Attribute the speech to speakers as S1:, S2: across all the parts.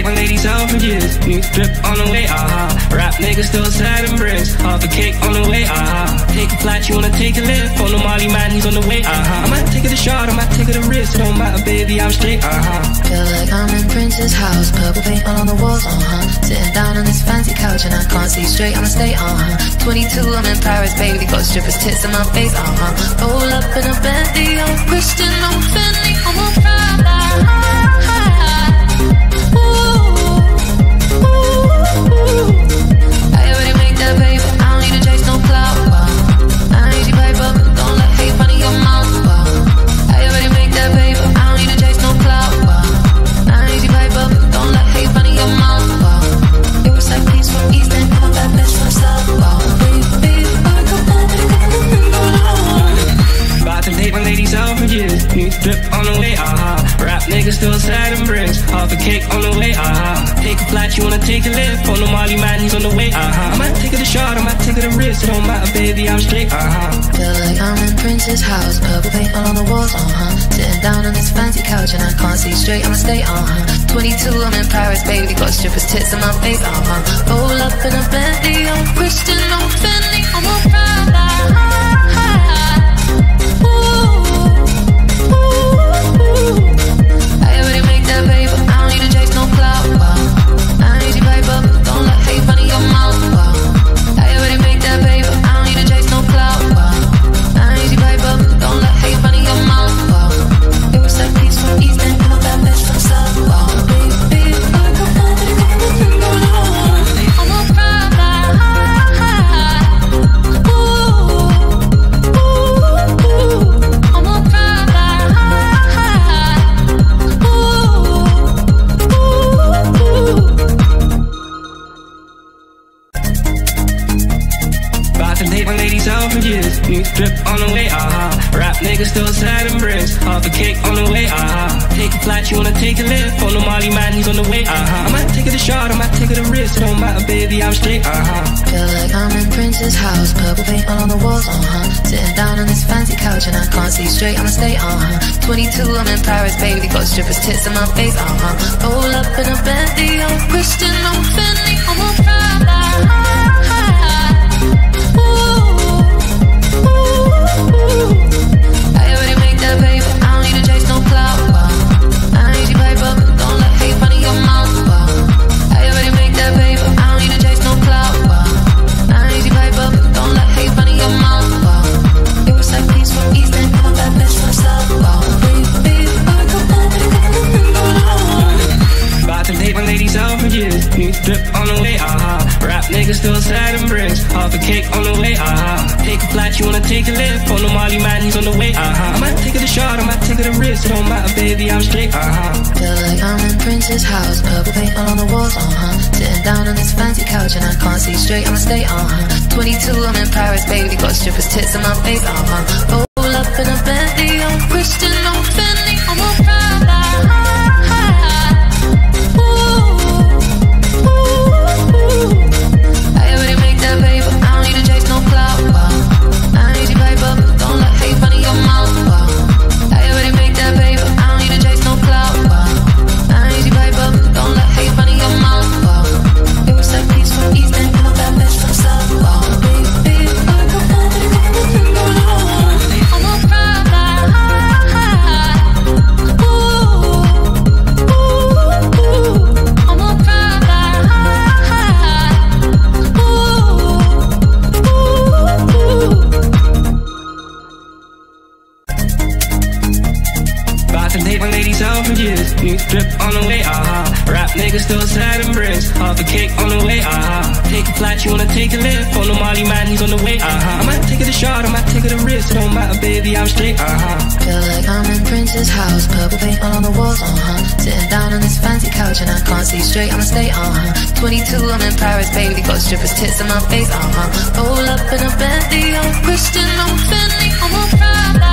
S1: my lady Selfridges. New drip on the way, Rap niggas still sad and bricks. Half a cake on the way, Take a flight, you wanna take a lift. On the Molly man, he's on the way, I might take it a shot, I might take it a risk. It don't matter, baby, I'm straight,
S2: Feel like I'm in Prince's house. Purple paint all on the walls, Sitting down on this fancy couch and I can't see straight, I'ma stay, 22, I'm in Paris, baby. Got strippers' tits in my face, Roll up in a Bentley, I'm Christian, I'm Fendi, I'm a Prada. I already make that paper, I don't need to chase no clout. I need you paper, don't let hate run in your mouth. I already make that paper, I don't need to chase no clout. I need you paper, don't let hate run in your mouth. It was like peace from East End, I'm a bad bitch from South.
S1: About to date my lady Selfridges. New drip on the way, Rap niggas still sad and bricks. Half a cake on the way, Take a flight, you wanna take a lift. On the Molly man, he's on the way, I might take it a shot, I might take it a risk. It don't matter, baby, I'm straight,
S2: Feel like I'm in Prince's house. Purple paint all on the walls, Sitting down on this fancy couch and I can't see straight, I'ma stay, 22, I'm in Paris, baby. Got strippers' tits in my face, Roll up in a Bentley, I'm Christian, I'm Fendi, I'm a Prada. I already make that paper, I don't need to chase no clout. I need you paper, don't let hate run in your mouth. I already make that paper, I don't need to chase no clout. I need you paper, don't let hate run in your mouth. It was like peace from East End, I'm a bad bitch from South. Baby, I'm a Prada. I'm a Prada.
S1: About to date my lady Selfridges. New drip on the way, Rap niggas still sad and bricks. Half a cake on the way, Take a flight, you wanna take a lift. On the Molly man, he's on the way, I might take it a shot, I might take it a risk. It don't matter, baby, I'm straight,
S2: Feel like I'm in Prince's house. Purple paint all on the walls, Sitting down on this fancy couch and I can't see straight, I'ma stay, 22, I'm in Paris, baby. Got strippers' tits in my face, Roll up in a Bentley, I'm Christian, I'm Fendi, I'm a Prada. I already make that paper, I don't need to chase no clout. I need you paper, don't let hate run in your mouth. I already make that paper, I don't need to chase no clout. I need you paper, don't let hate run in your mouth. It was like peace from East End, I'm a bad bitch from South.
S1: About to date my lady Selfridges. New drip on the way, Rap niggas still sad and bricks. Half a cake on the way, Take a flight, you wanna take a lift. On the Molly man, he's on the way, I might take it a shot, I might take it a risk. It don't matter, baby, I'm straight,
S2: Feel like I'm in Prince's house. Purple paint all on the walls, Sitting down on this fancy couch and I can't see straight, I'ma stay, 22, I'm in Paris, baby. Got strippers' tits in my face, Roll up in a Bentley, I'm Christian, I'm Fendi, I'm a Prada. I already make that paper, I don't need to chase no clout. I need you paper, don't let hate run in your mouth. I already make that paper, I don't need to chase no clout. I need you paper, don't let hate run in your mouth. It was like peace from East End, I'm a bad bitch from South. Baby, I'm a Prada. I'm a Prada.
S1: About to date my lady Selfridges. New drip on the way, Rap niggas still sad and bricks. Half a cake on the way, Take a flight, you wanna take a lift. On the Molly man, he's on the way, I might take it a shot, I might take it a risk. It don't matter, baby, I'm straight,
S2: Feel like I'm in Prince's house. Purple paint all on the walls, Sitting down on this fancy couch and I can't see straight, I'ma stay, 22, I'm in Paris, baby. Got strippers' tits in my face, Roll up in a Bentley, I'm Christian, I'm Fendi, I'm a Prada.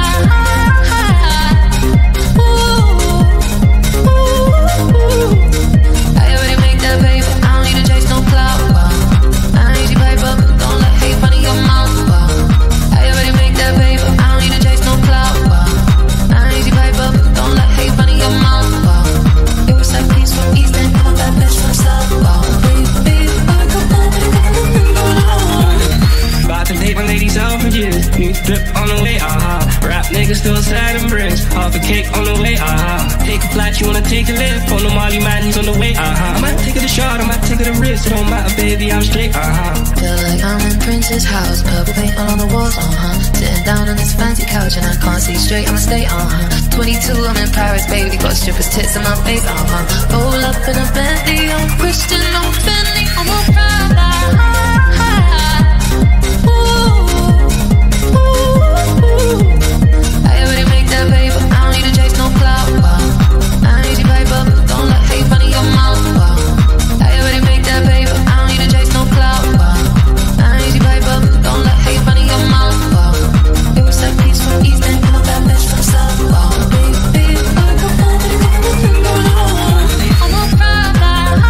S2: I already make that paper, I don't need to chase no clout. I need you paper, don't let hate run in your mouth. I already make that paper, I don't need to chase no clout. I need you paper, don't let hate run in your mouth. It was like peace from East End, I'm a bad bitch
S1: flat, you wanna take a lift. On the Molly man, he's on the way, I might take it a shot, I might take it a risk. It don't matter, baby, I'm straight,
S2: Feel like I'm in Prince's house, purple paint all on the walls, Sitting down on this fancy couch and I can't see straight, I'ma stay, 22, I'm in Paris, baby, got strippers' tits in my face, Roll up in a Bentley, I'm Christian, I'm Fendi, I'm a Prada, I already make that paper, I don't need to chase no clout, I need you pipe up, don't let hate fun in your mouth, I already make that paper, I don't need to chase no clout, I need you pipe up, don't let hate fun in your mouth, it was like peace from East and come that bitch from South, baby, I'm a Prada,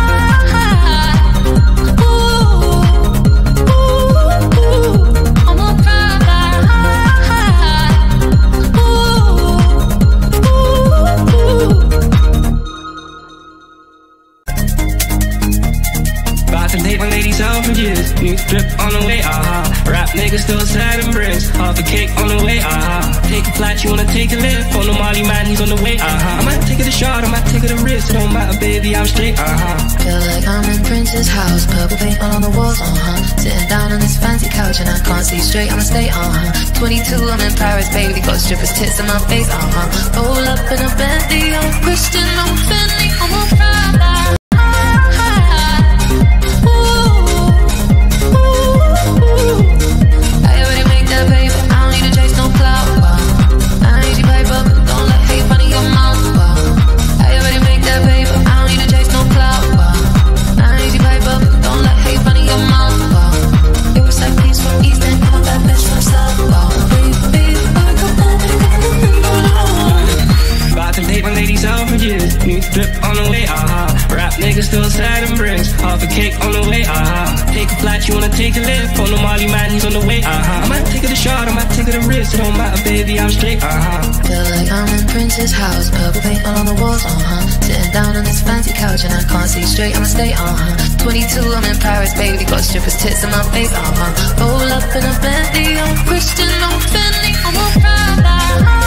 S2: I'm a Prada,
S1: about to date my lady Selfridges. New drip on the way, Rap niggas still sad and bricks. Half a cake on the way, Take a flat, you wanna take a lift. On the Molly man, he's on the way, I might take it a shot, I might take it a risk. It don't matter, baby, I'm straight,
S2: Feel like I'm in Prince's house, purple paint all on the walls, Sitting down on this fancy couch and I can't see straight, I'ma stay, 22, I'm in Paris, baby, got strippers' tits in my face, Roll up in a Bentley, I'm Christian, I'm Fendi, I'm a Prada. I already make that paper, I don't need to chase no clout, I need you pipe up, don't let hate fun in your mouth, I already make that paper, I don't need to chase no clout, I need you pipe up, don't let hate fun in your mouth, it was like peace from East and come that bitch from South, baby,
S1: about to date my lady Selfridges. New drip on the way, Rap niggas still sad and bricks. Half a cake on the way, Take a flat, you wanna take a lift. On the Molly man, he's on the way, I might take it a shot, I might take it a risk. It don't matter, baby, I'm straight,
S2: Feel like I'm in Prince's house, purple paint all on the walls, Sitting down on this fancy couch and I can't see straight, I'ma stay, 22, I'm in Paris, baby, got strippers' tits in my face, Roll up in a Bentley, I'm Christian, I'm Fendi, I'm a Prada,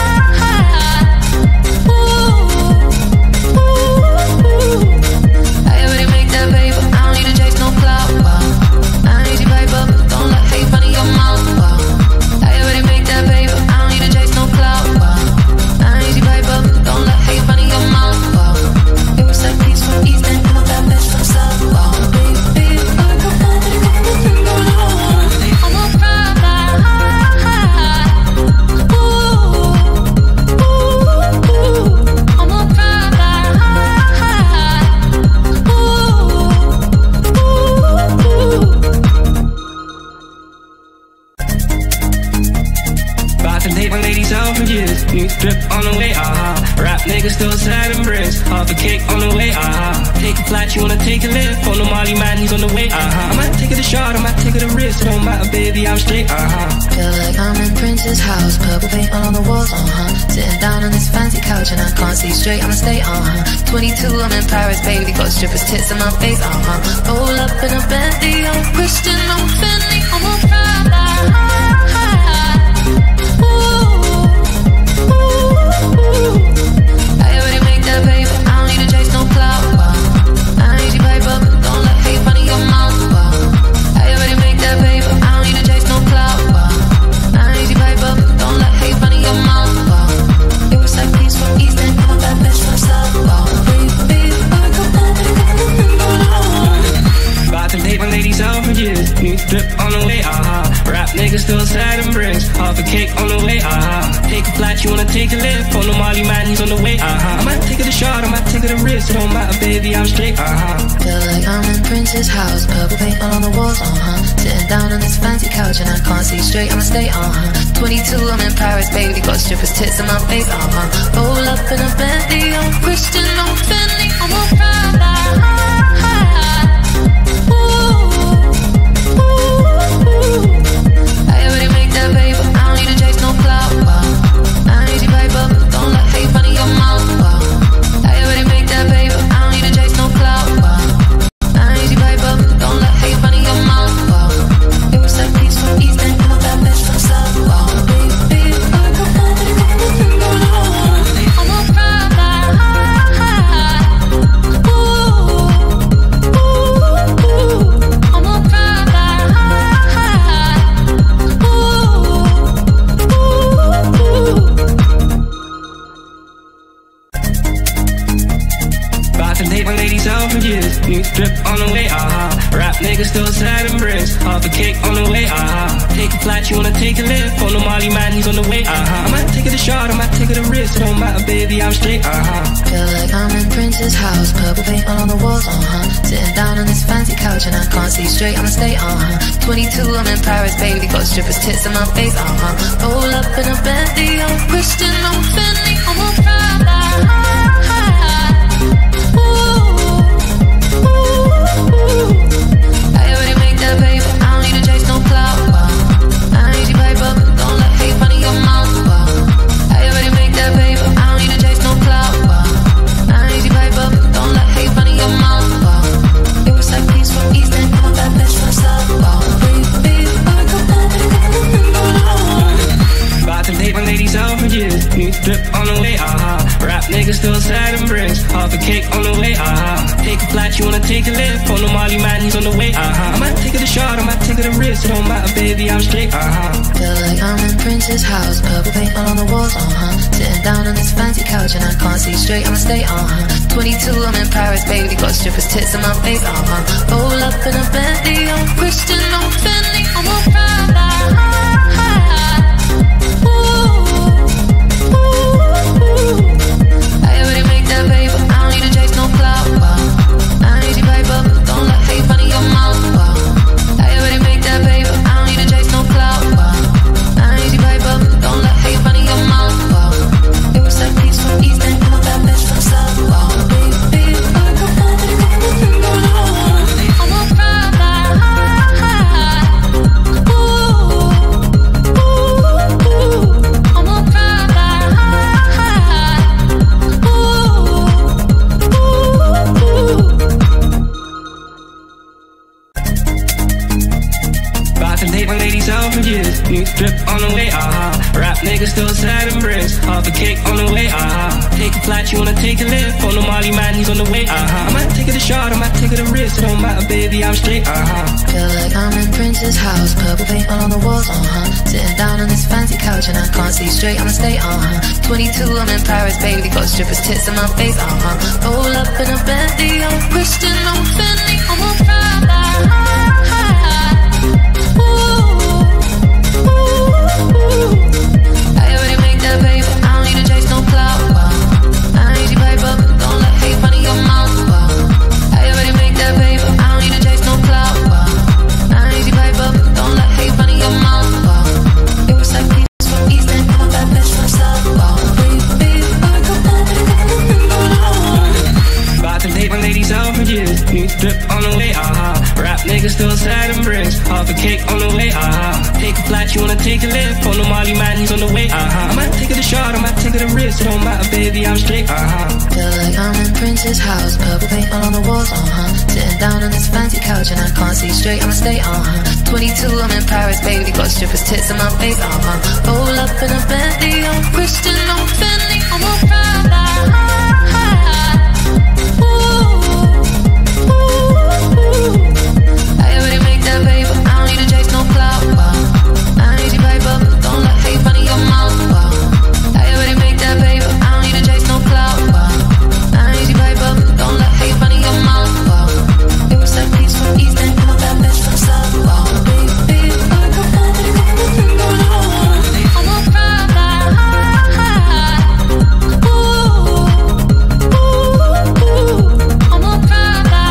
S2: I already make that paper, I don't need to chase no clout, I need you pipe up, don't let hate fun in your mouth, I already make that paper, I don't need to chase no clout, I need you pipe up, don't let hate fun in your mouth, it was like peace from East and come that bitch from South, baby, I'm a Prada, I'm a Prada.
S1: about to date my lady Selfridges. New drip on the way, Rap niggas still sad and bricks. Half a cake on the way, Take a flat, you wanna take a lift. On the Molly man, he's on the way, I might take it a shot, I might take it a risk. It don't matter, baby, I'm straight,
S2: Feel like I'm in Prince's house, purple paint all on the walls, Sitting down on this fancy couch and I can't see straight, I'ma stay, 22, I'm in Paris, baby, got strippers' tits in my face, Roll up in a Bentley, I'm Christian, I'm Fendi, I'm a Prada, I already make that paper, I don't need to chase no clout, I need you pipe up, don't let hate fun in your mouth, I already make that paper, I don't need to chase no clout, I need you pipe up, don't let hate fun in your mouth, it was like peace from East and come that bitch from South, baby,
S1: about to date my lady Selfridges. New drip on the way, Rap niggas still sad and bricks. Half a cake on the way, Take a flat, you wanna take a lift. On the Molly man, he's on the way, I might take it a shot, I might take it a risk. It don't matter, baby, I'm straight,
S2: Feel like I'm in Prince's house, purple paint all on the walls, Sitting down on this fancy couch and I can't see straight, I'ma stay, 22, I'm in Paris, baby, got strippers' tits in my face, Roll up in a Bentley, I'm Christian, I'm Fendi, I'm a Prada, I already make that paper, I don't need to chase no clout, I need you pipe up, don't let hate fun in your mouth, I already make that paper, I don't need to chase no clout, I need you pipe up, don't let hate fun in your mouth, it was like peace from East and come that bitch from South, baby, I'm a Prada,
S1: my lady Selfridges. New drip on the way, Rap niggas still sad and bricks. Half a cake on the way, Take a flight, you wanna take a lift. On the Molly man, he's on the way, I might take it a shot, I might take it a risk. It don't matter, baby, I'm straight,
S2: Feel like I'm in Prince's house. Purple paint all on the walls, Sitting down on this fancy couch and I can't see straight, I'ma stay, 22, I'm in Paris, baby. Got strippers' tits in my face, Roll up in a Bentley, I'm Christian, I'm Fendi, I'm a Prada. I already make that paper, I don't need to chase no clout. I don't need your paper, don't let hate run in your mouth. I already make that paper, I don't need to chase no clout. I don't need your paper, don't let hate run in your mouth. It was like peace from East End, I'm a bad bitch from South.
S1: About to take my lady Selfridges. New drip on the way, Rap niggas still sad and bricks. Half a cake on the way, Take a flight, you wanna take a lift. On the Molly man, he's on the way, I might take it a shot, I might take it a risk. It don't matter, baby, I'm straight,
S2: Feel like I'm in Prince's house. Purple paint all on the walls, Sitting down on this fancy couch and I can't see straight, I'ma stay, 22, I'm in Paris, baby. Got strippers' tits in my face, Roll up in a Bentley, I'm Christian, I'm Fendi, I'm a Prada. I already make that paper, I don't need to chase no clout. I need your paper, don't let hate run in your mouth. I already make that paper, I don't need to chase no clout. I need your paper, don't let hate run in your mouth. It was like peace from East End, I'm a bad bitch from South. I'm a Prada.
S1: Selfridges, new drip on the way, Rap niggas still sad and bricks. Half a cake on the way, Take a flight, you wanna take a lift. On the Molly man, he's on the way, I might take it a shot, I might take it a risk. It don't matter, baby, I'm straight,
S2: Feel like I'm in Prince's house. Purple paint all on the walls, Sitting down on this fancy couch and I can't see straight, I'ma stay, 22, I'm in Paris, baby. Got strippers' tits in my face, Roll up in a Bentley, I'm Christian, I'm Fendi, I'm a Prada. I already make that paper, I don't need to chase no clout. I need your paper, don't let hate run in your mouth. I already make that paper, I don't need to chase no clout. I need your paper, don't let hate run in your mouth. It was like peace from East End, I'm a bad bitch from South.
S1: About to take my lady Selfridges. New drip on the way, Rap niggas still sad and bricks. Half a cake on the way, Take a flight, you wanna take a lift. On the Molly man, he's on the way, I might take it a shot, I might take it a risk. It don't matter, baby, I'm straight,
S2: Feel like I'm in Prince's house. Purple paint all on the walls, Sitting down on this fancy couch and I can't see straight, I'ma stay, 22, I'm in Paris, baby. Got strippers' tits in my face, Roll up in a Bentley, I'm Christian, I'm Fendi, I'm a Prada. I already make that paper, I don't need to chase no clout. I need your paper, don't let hate run in your mouth. I already make that paper, I don't need to chase no clout. I need your paper, don't let hate run in your mouth. It was like peace from East End, I'm a bad bitch from South. I'm a Prada. I'm a Prada.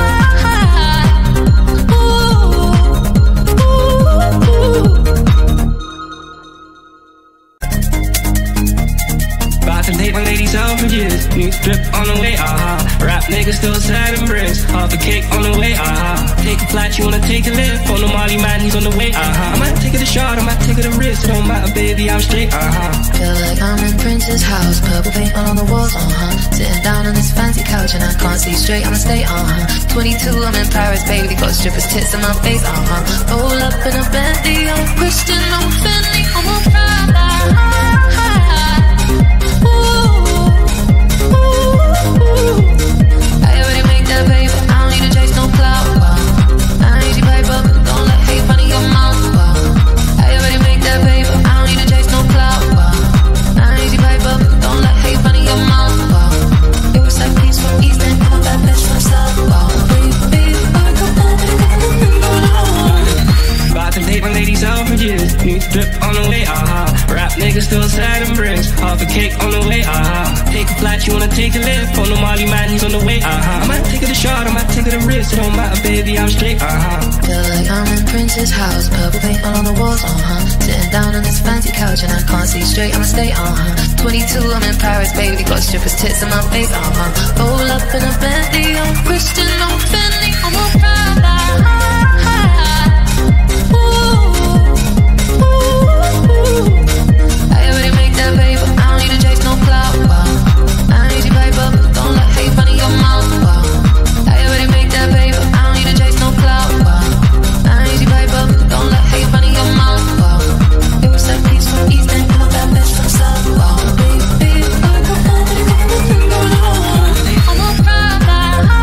S1: About to take my lady Selfridges. New drip on the way, Rap niggas still sad and bricks. Half a cake on the way, Take a flight, you wanna take a lift. On the Molly man, he's on the way, I might take it a shot, I might take it a risk. It don't matter, baby, I'm straight,
S2: Feel like I'm in Prince's house. Purple paint all on the walls, Sitting down on this fancy couch and I can't see straight, I'ma stay, 22, I'm in Paris, baby. Got strippers' tits in my face, Roll up in a Bentley, I'm Christian, I'm Fendi, I'm a Prada. I already make that paper, I don't need to chase no clout. I need your paper, don't let hate run in your mouth. I already make that paper, I don't need to chase no clout. I need your paper, don't let hate run in your mouth. It was like peace from East End, I'm a bad bitch
S1: man, he's on the way, I might take it a shot, I might take it a risk. It don't matter, baby, I'm straight,
S2: Feel like I'm in Prince's house, purple paint all on the walls, Sitting down on this fancy couch and I can't see straight, I'ma stay, 22, I'm in Paris, baby, got strippers' tits in my face, Roll up in a Bentley, I'm Christian, I'm Fendi, I'm a Prada. I already make that paper, I don't need to chase no clout, I need you paper, don't let hate run in your mouth, I already make that paper, I don't need to chase no clout, I need you paper, don't let hate run in your mouth, it was like peace from east and come that bitch from south, baby, I'm a Prada.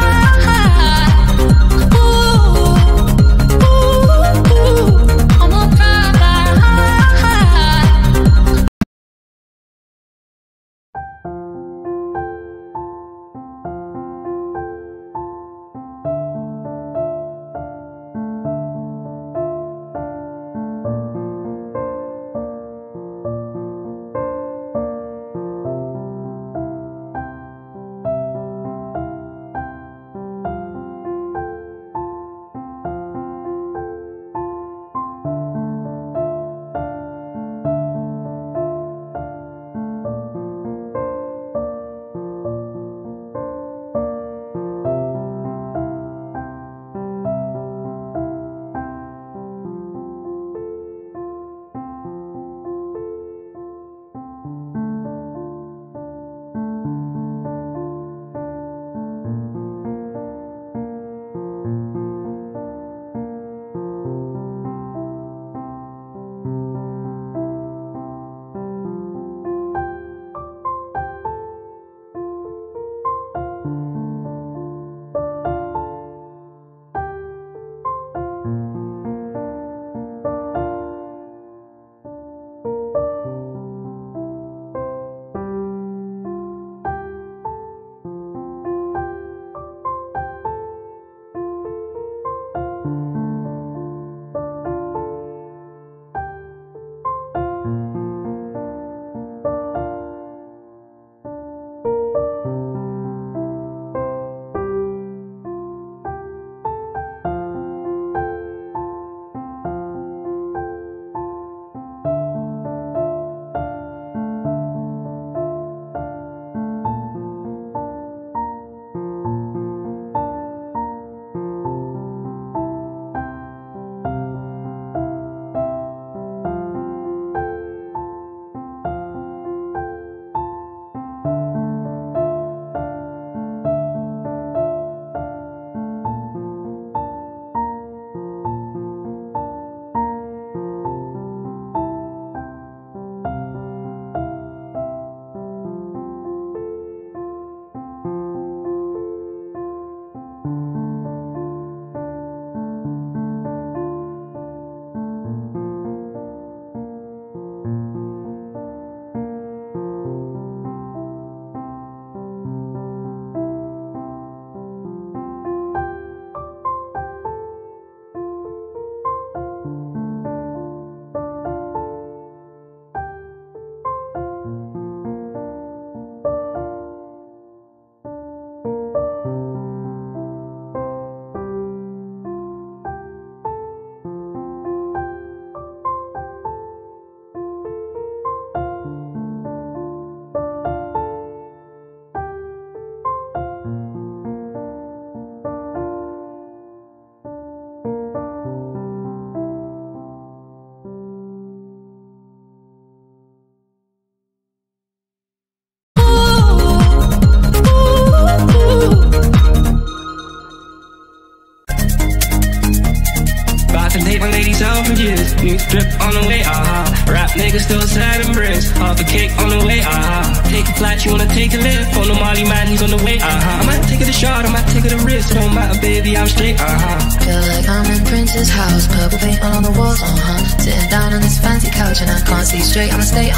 S1: Selfridges, new drip on the way, Rap niggas still sad and bricks, half a cake on the way, Take a flight, you wanna take a lift, on the Molly man, he's on the way, I might take it a shot, I might take it a risk, it don't matter, baby, I'm straight,
S2: Feel like I'm in Prince's house, purple paint all on the walls, Sitting down on this fancy couch and I can't see straight, I'ma stay,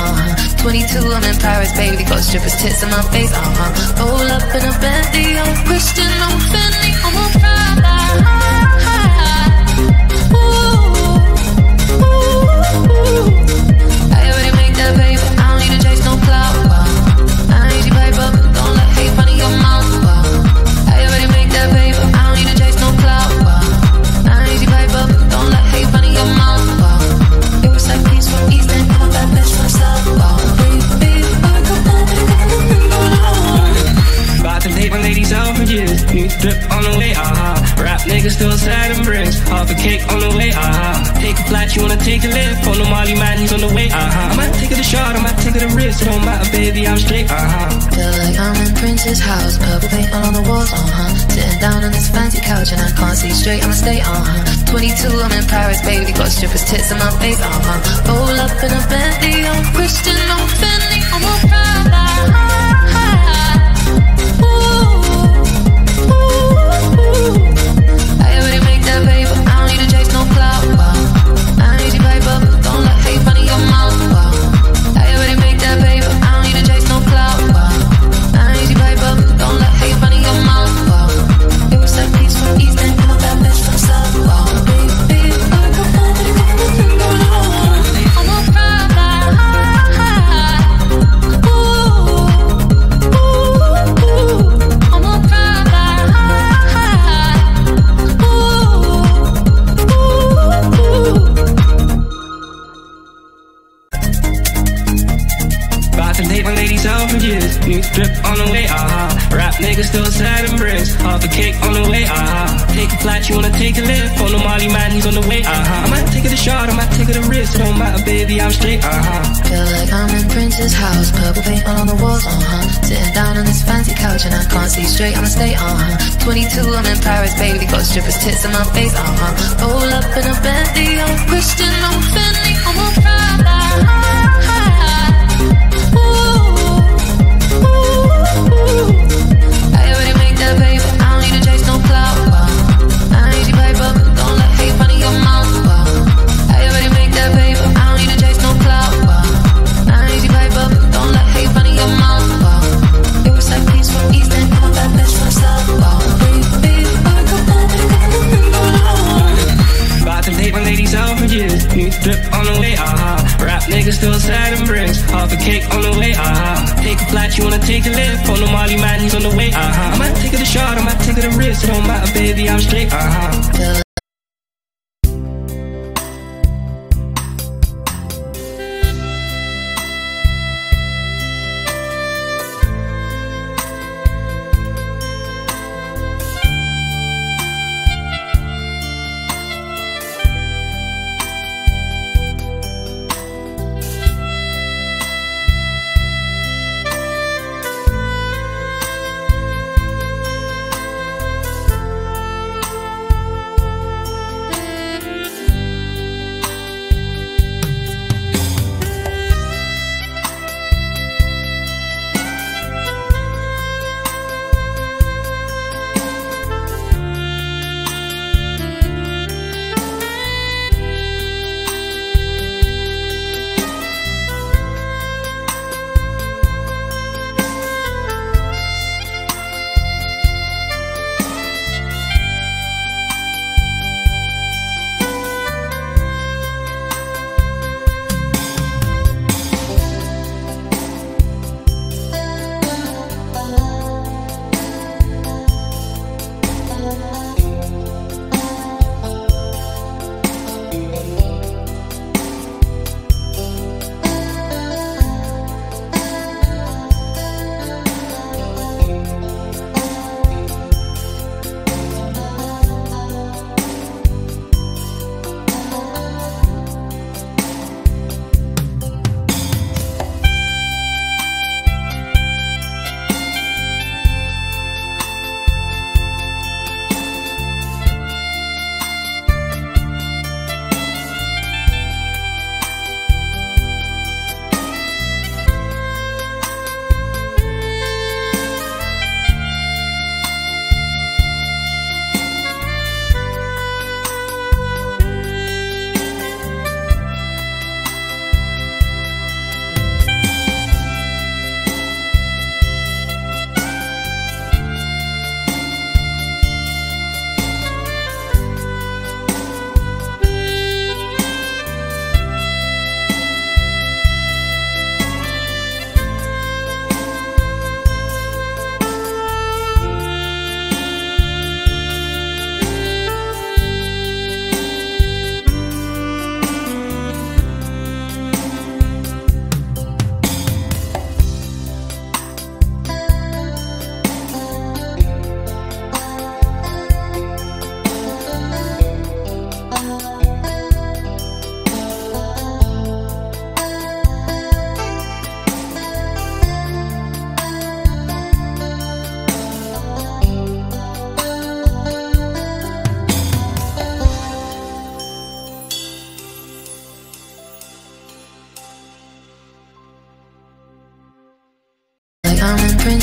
S2: 22, I'm in Paris, baby, got strippers' tits in my face, Roll up in a Bentley, I'm Christian, I'm Fendi, I'm a Prada. I already make that paper, I don't need to chase no clout, I need you paper, don't let hate run in your mouth,
S1: Selfridges, new drip on the way, Rap niggas still sad and bricks, half a cake on the way, Take a flight, you wanna take a lift, on the Molly man, he's on the way, I might take it a shot, I might take it a risk, it don't matter, baby, I'm straight,
S2: Feel like I'm in Prince's house, purple paint all on the walls, Sitting down on this fancy couch and I can't see straight, I'ma stay, 22, I'm in Paris, baby, got strippers' tits on my face, Roll up in a Bentley, I'm Christian, I'm Fendi, I'm a Prada, I already make that paper, I don't need to chase no clout, I need you paper, don't let hate run in your mouth, I already make that paper, I don't need to chase no clout, I need you paper, don't let hate run in your mouth, it was like peace from east and come that bitch from south, baby, I'm a Prada, I'm a Prada,
S1: About to take my lady Selfridges, new drip on the way, Rap niggas still sad and bricks, half a cake on the way, Take a flight, you wanna take a lift, on the Molly man, he's on the way, I might take it a shot, I might take it a risk, it don't matter, baby, I'm straight,
S2: Feel like I'm in Prince's house, purple paint all on the walls, Sitting down on this fancy couch and I can't see straight, I'ma stay, 22, I'm in Paris, baby, got strippers' tits on my face, Roll up in a Bentley, I'm Christian, I'm Fendi, I'm a Prada, I already make that paper, I don't need to chase no clout, I need you paper, don't let hate run in your mouth, I already make that paper, I don't need to chase no clout, I need you paper, don't let hate run in your mouth, it was like peace from east and come that bitch from south,
S1: About to take my lady Selfridges, new drip on the way, Rap niggas still sad and bricks, half a cake on the way, Take a flight, you wanna take a lift, on the Molly man, he's on the way, I might take it a shot, I might take it a risk, it don't matter, baby, I'm straight,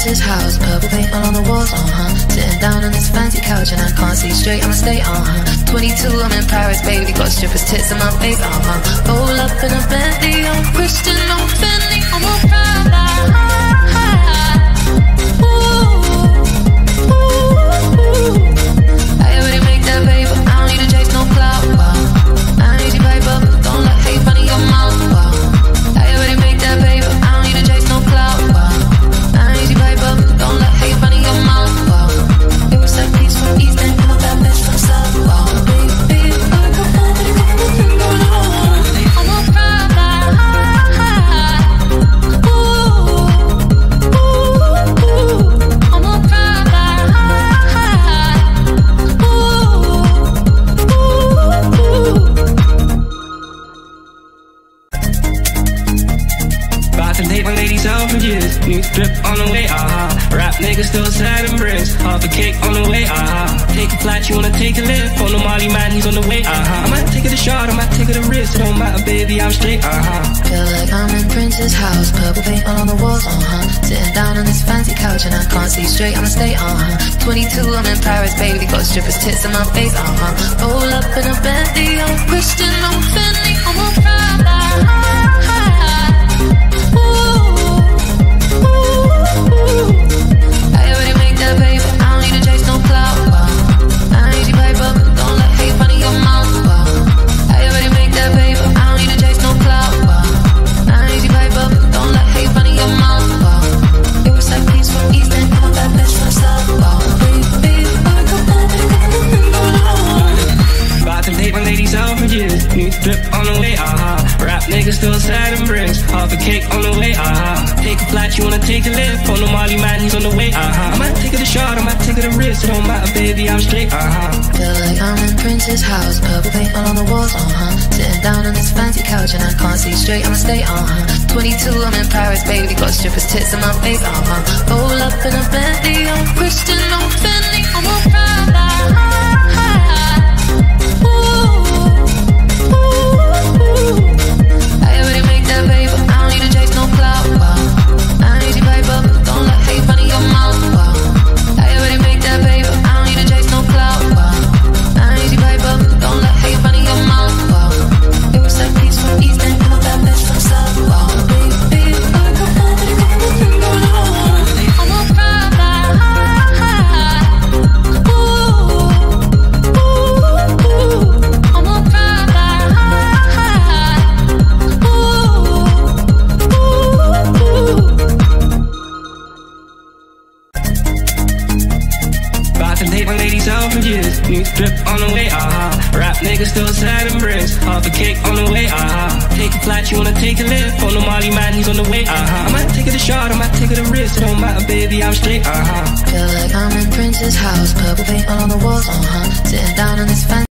S2: Prince's house, purple paint all on the walls, sitting down on this fancy couch and I can't see straight, I'ma stay, 22, I'm in Paris, baby, got strippers' tits in my face, roll up in a Bentley, I'm Christian, I'm Fendi, I'm a Prada, I already make that paper, I don't need to chase no clout, I don't need you paper, don't let hate run in your mouth, I already make that paper, I don't need to chase no clout, I don't need you paper, don't let hate run in your mouth, it was that piece from East End, come up that bitch from South, baby, I'm a Prada, I'm a Prada,
S1: About to take my lady Selfridges, new drip on the way, Rap niggas still sad and bricks, half a cake on the way, Take a flight, you wanna take a lift, on the Molly man, he's on the way, I might take it a shot, I might take it a risk, it don't matter, baby, I'm straight,
S2: Feel like I'm in Prince's house, purple paint all on the walls, sitting down on this fancy couch and I can't see straight, I'ma stay, 22, I'm in Paris, baby, got strippers' tits in my face, roll up in a Bentley, I'm Christian, I'm Fendi, I'm a Prada, I already make that paper, I don't need to chase no clout, I don't need you paper, don't let hate run in your mouth, I already make that paper, I don't need to chase no clout, I don't need you paper, don't let hate run in your mouth, it was that piece from East End, come up that bitch from South,
S1: About to take my lady Selfridges, new drip on the way, Rap niggas still sad and bricks, half a cake on the way, Take a flight, you wanna take a lift, on the Molly man, he's on the way, I might take it a shot, I might take it a risk, it don't matter, baby, I'm straight,
S2: Feel like I'm in Prince's house, purple paint all on the walls, sitting down on this fancy couch and I can't see straight, I'ma stay, 22, I'm in Paris, baby, got strippers' tits in my face, roll up in a Bentley, I'm Christian, I'm Fendi, I'm a Prada, I already make that paper, I don't need to chase no clout, I don't need you paper, don't let hate run in your mouth, I already make that paper, I don't need to chase no clout, I don't need you paper, don't let hate run in your mouth, it was that piece from East End, come up that bitch from South, baby, I'm a Prada, I'm a Prada.
S1: About to take my lady Selfridges, new drip on the way, Rap niggas still sad and bricks, half a cake on the way, Take a flight, you wanna take a lift, on the Molly man, he's on the way, I might take it a shot, I might take it a risk, it don't matter, baby, I'm straight,
S2: Feel like I'm in Prince's house, purple paint all on the walls, sitting down on this fancy.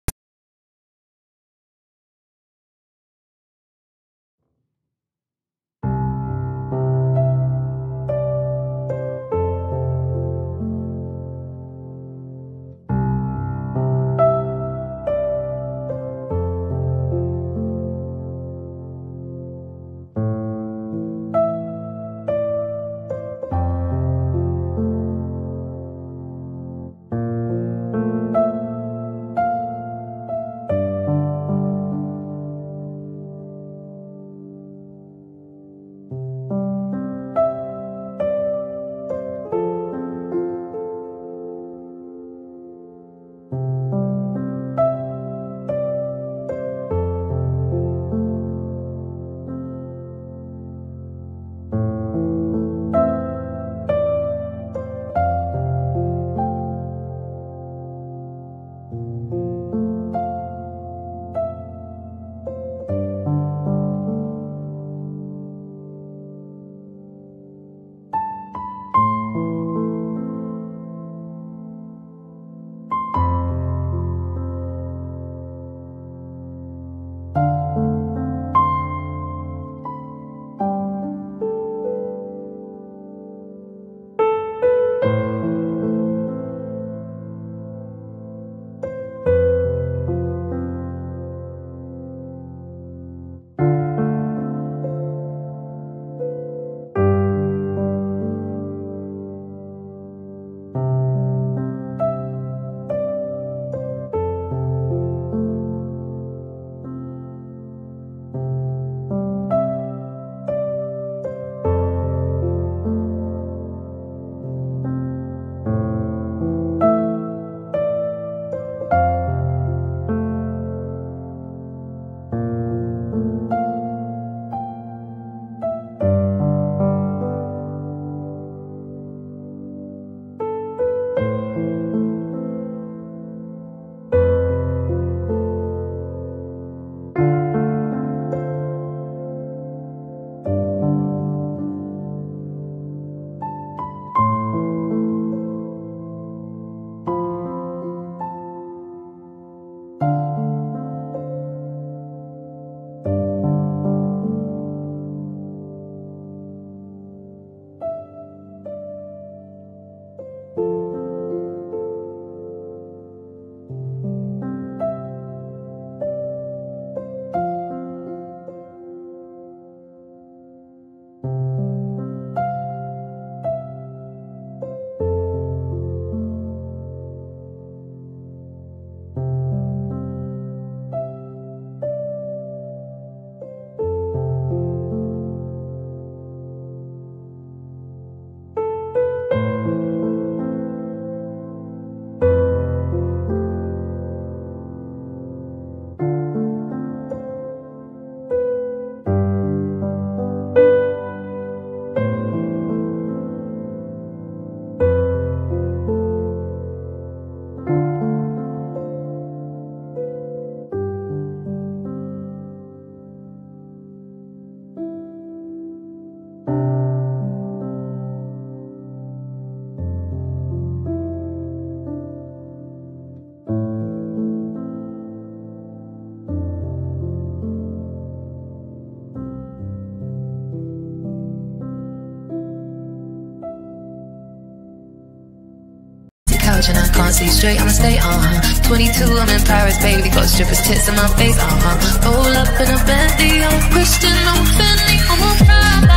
S2: couch and I can't see straight, I'ma stay, 22, I'm in Paris, baby, got strippers' tits in my face, roll up in a Bentley, I'm Christian, I'm Fendi, I'm a Prada.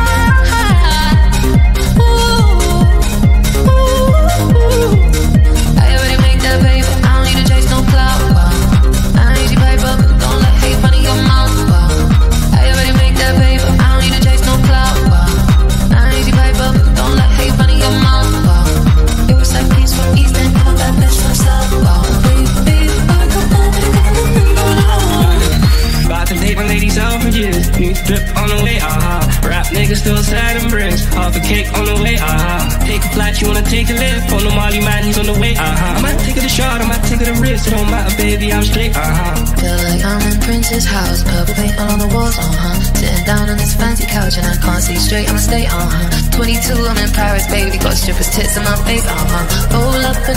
S2: I already make that paper, I don't need to chase no clout, I need you paper, don't let hate run in your mouth, I already make that paper, I don't need to chase no clout, I need you paper, don't let hate run in your mouth, it was like peace from east and all that bitch from south,
S1: About to take my lady Selfridges, new drip on the way, Rap niggas still sad and bricks, half a cake on the way, Take a flight, you wanna take a lift, on the Molly man, he's on the way, I might take it a shot, I might take it a risk, it don't matter, baby, I'm straight,
S2: Feel like I'm in Prince's house, purple paint all on the walls, Sitting down on this fancy couch and I can't see straight, I'ma stay, 22, I'm in Paris, baby, got strippers' tits in my face, roll up in